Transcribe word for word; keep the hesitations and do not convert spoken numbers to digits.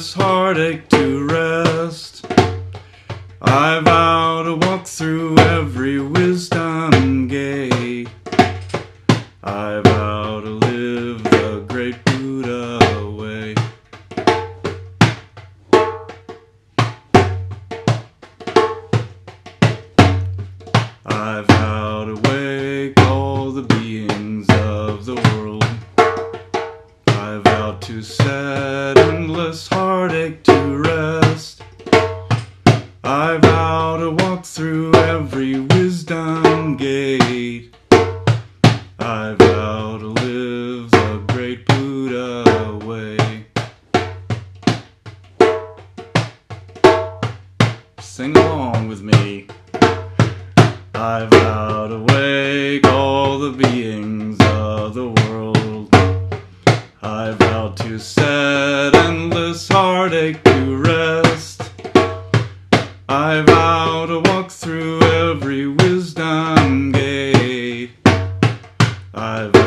endless heartache to rest. I vow to walk through every wisdom gate. I vow to live the great Buddha way. I vow to wake all the beings of the world. I vow to set endless heartache to rest. I vow to walk through every wisdom gate. I vow to live the great Buddha way. Sing along with me. I vow to wake all the beings of the world. I vow to set endless heartache to rest. I vow to walk through every wisdom gate. I